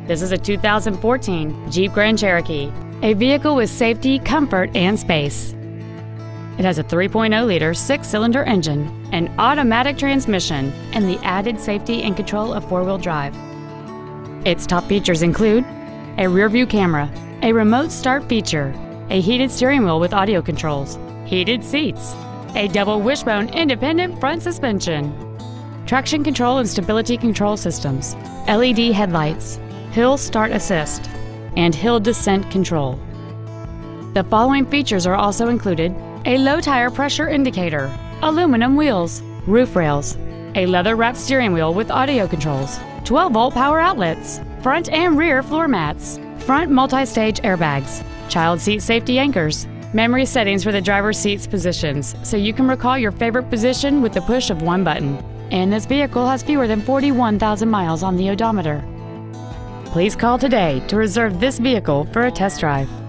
This is a 2014 Jeep Grand Cherokee, a vehicle with safety, comfort, and space. It has a 3.0-liter six-cylinder engine, an automatic transmission, and the added safety and control of four-wheel drive. Its top features include a rear-view camera, a remote start feature, a heated steering wheel with audio controls, heated seats, a double wishbone independent front suspension, traction control and stability control systems, LED headlights, hill start assist, and hill descent control. The following features are also included: a low tire pressure indicator, aluminum wheels, roof rails, a leather-wrapped steering wheel with audio controls, 12-volt power outlets, front and rear floor mats, front multi-stage airbags, child seat safety anchors, memory settings for the driver's seat's positions, so you can recall your favorite position with the push of one button. And this vehicle has fewer than 41,000 miles on the odometer. Please call today to reserve this vehicle for a test drive.